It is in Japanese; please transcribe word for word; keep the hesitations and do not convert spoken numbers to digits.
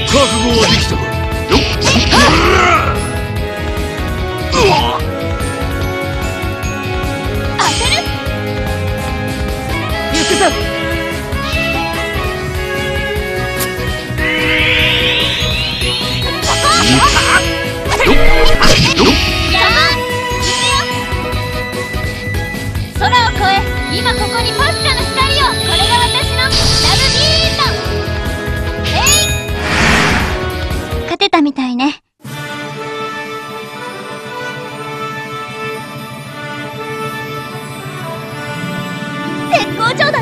覚悟はできたか。よっ。 当てる。行くぞ。空を越え、今ここにパスカの光を。これが私のラブビート。えい。勝てたみたいね。絶好調だ。